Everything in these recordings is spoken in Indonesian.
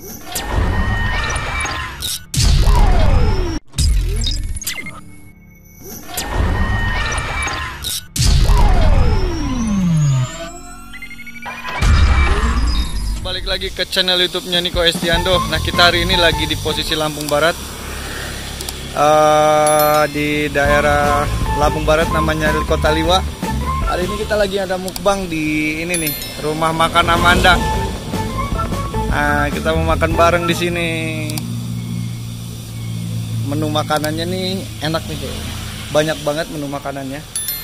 Balik lagi ke channel YouTube-nya Niko Estiando. Nah, kita hari ini lagi di posisi Lampung Barat, di daerah Lampung Barat, namanya Kota Liwa. Hari ini kita lagi ada mukbang di ini nih, rumah makan Amanda. Nah, kita mau makan bareng di sini. Menu makanannya nih enak nih, banyak banget menu makanannya.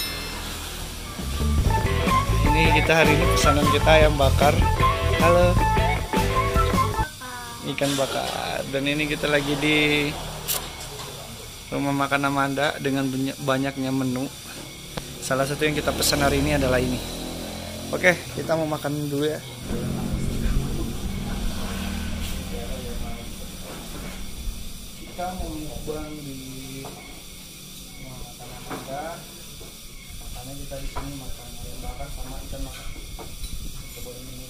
Ini kita hari ini pesanan kita ayam bakar. Halo, ikan bakar. Dan ini kita lagi di rumah makan Amanda dengan banyaknya menu. Salah satu yang kita pesan hari ini adalah ini. Oke, kita mau makan dulu ya. Kita mau mukbang di rumah makan Amanda. Makannya kita di sini makan ayam bakar sama ikan bakar. Coba ini.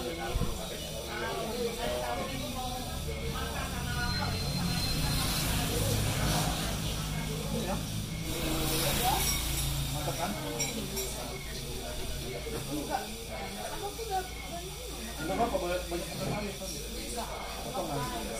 Mantap kan? Enggak apa-apa, banyak sekali. Potongan.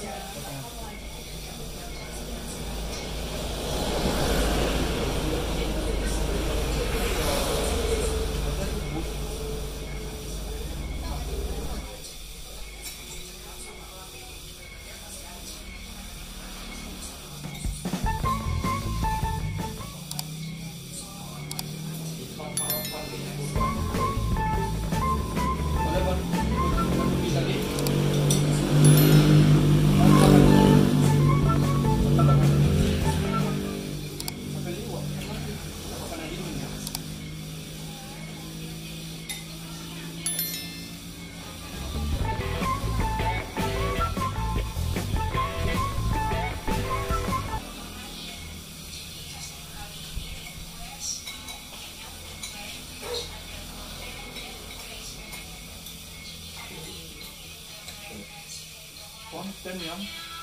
Konten yang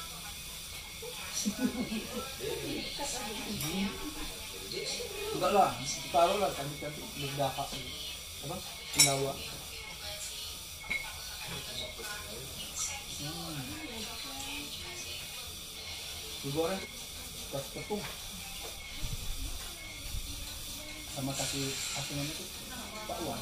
enggak lah, taruh lah cantik-cantik berdahak apa? Pendawa. Digoreng kasih tepung sama kasih asinan itu bakwan.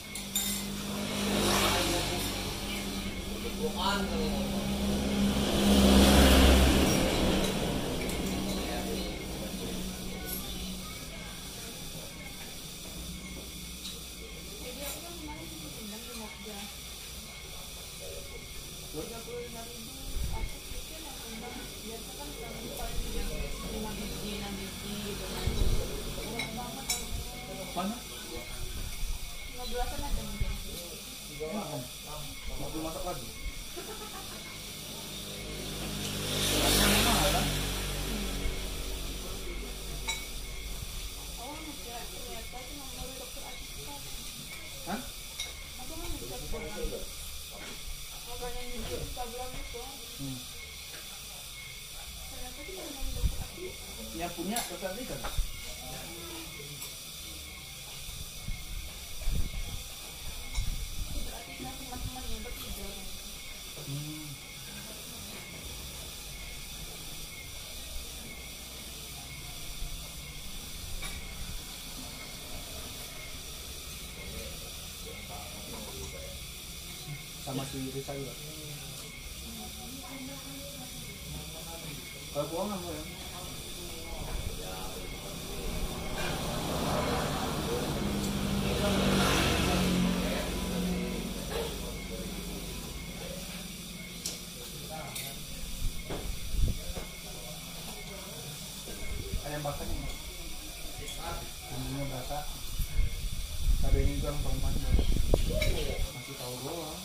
Mana? 15-an ada mungkin. Mau belum masak lagi? Oh, ternyata itu nomor dokter Aziz. Hah? Aku mau ngecek sekarang. Makanya di Instagram itu. Ternyata itu nomor dokter Aziz. Yang punya dokter Aziz kan? Teman-temannya bertiga. Sama si Risa juga. Kalau bohong apa ya? Ayam bakarnya enggak? Bumbunya basah. Cabai ini juga lempar-lempar masih tahu doang.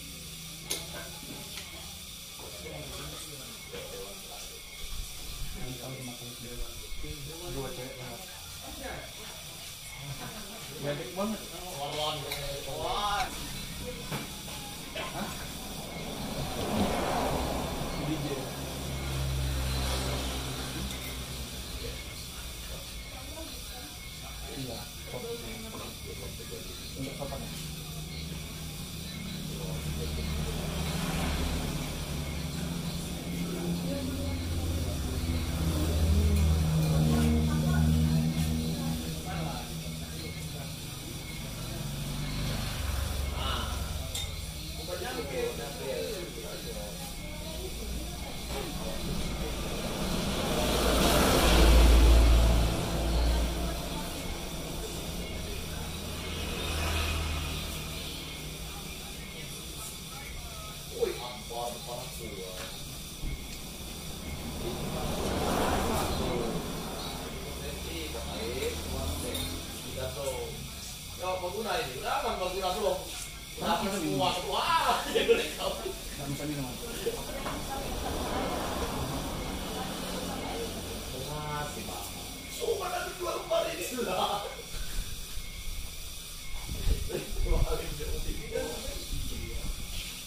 Ini tahu cuma kulit dua cewek banget. Gede banget. Hah? DJ. Iya, kok. Untuk kapan?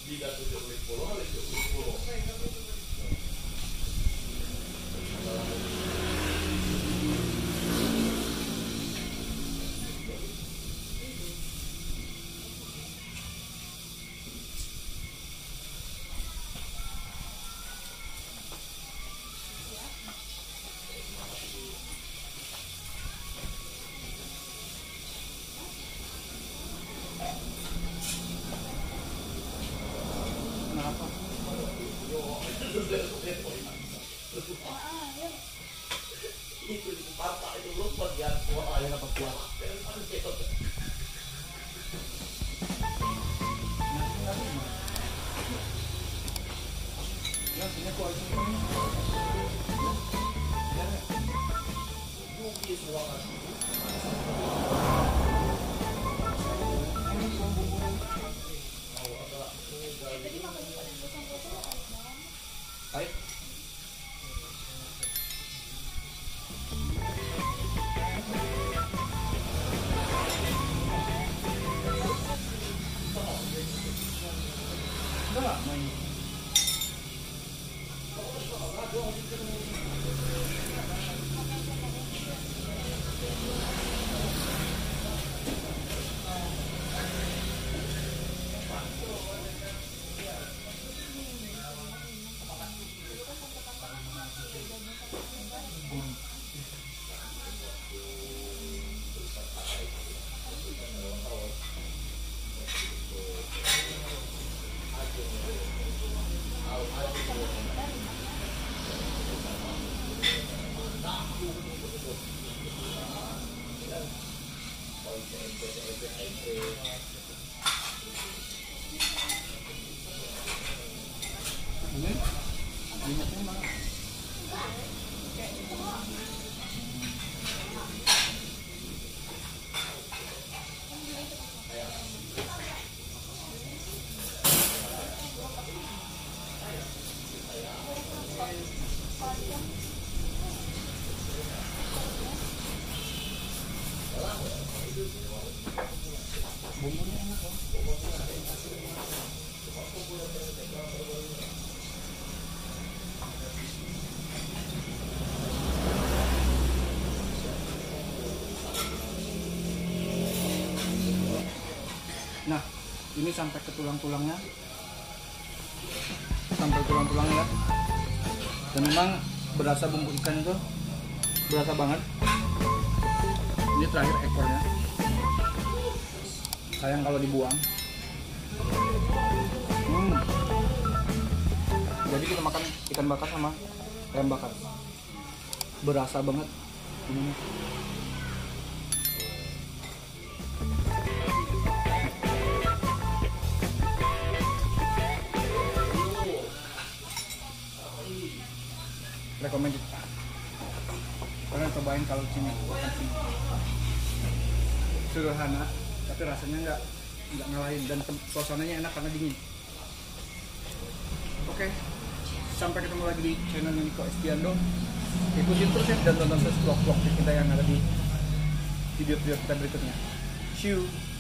Kenapa? Itu di parta itu lu bagian kuah yang apa kuah. Baik. Udah main. Ini minyaknya mana? Bumbunya enak loh. Nah, ini sampai ke tulang-tulangnya, sampai tulang-tulangnya ya. Dan memang berasa bumbu ikan itu berasa banget. Ini terakhir ekornya. Sayang kalau dibuang. Jadi kita makan ikan bakar sama ayam bakar. Berasa banget. Recommended. Kalian cobain kalau sini. Sederhana, tapi rasanya nggak ngalahin dan suasananya enak karena dingin. Oke, sampai ketemu lagi di channel Niko Estiando. Ikutin terus ya dan tonton terus vlog-vlog kita yang ada di video-video kita berikutnya. See you.